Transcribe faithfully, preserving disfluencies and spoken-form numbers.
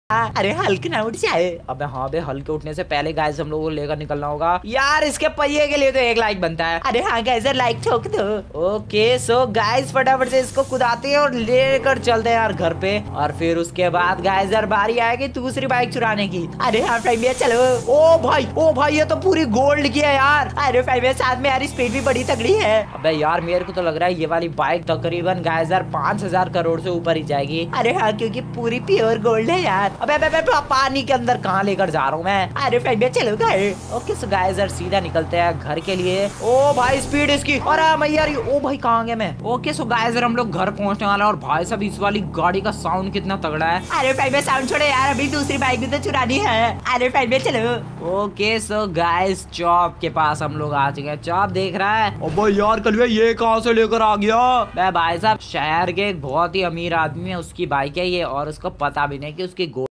अरे हल्क ना उठ जाए। अबे हाँ बे, हल्के उठने से पहले गाइस हम लोगों को लेकर निकलना होगा यार। इसके पहिए के लिए तो एक लाइक बनता है। अरे हाँ गाइस लाइक ठोक दो। ओके सो गाइस फटाफट से इसको कुदाते हैं और लेकर चलते हैं यार घर पे। और फिर उसके बाद गाइस यार बारी आएगी दूसरी बाइक चुराने की। अरे हाँ फ्रेंड भैया चलो। ओ भाई ओ भाई ये तो पूरी गोल्ड की है यार। अरे फ्रेंड भैया साथ में यार स्पीड भी बड़ी तगड़ी है। अबे यार मेरे को तो लग रहा है ये वाली बाइक तकरीबन गाइस यार पाँच हजार करोड़ से ऊपर ही जाएगी। अरे हाँ क्योंकि पूरी प्योर गोल्ड है यार। अबे अबे अबे पानी के अंदर कहाँ लेकर जा रहा हूँ मैं। अरे फ्रेंड भैया चलो घर। ओके सो गाइस यार सीधा निकलते हैं घर के लिए। ओ भाई स्पीड इसकी। अरे मैं यार ओ भाई कहाँ गया मैं। ओके सो गाइस यार हम लोग घर पहुंचने वाला है। और भाई साहब इस वाली गाड़ी का साउंड कितना तगड़ा है। अरे फ्रेंड भैया साउंड छोड़ो यार, अभी दूसरी बाइक भी तो चुरानी है। अरे फ्रेंड भैया चलो। ओके सो गाइस चॉप के पास हम लोग आ चुके हैं। चॉप देख रहा है। अबे यार कलवे ये कहाँ से लेकर आ गया। मैं भाई साहब शहर के एक बहुत ही अमीर आदमी है, उसकी बाइक है ये। और उसको पता भी नहीं कि उसकी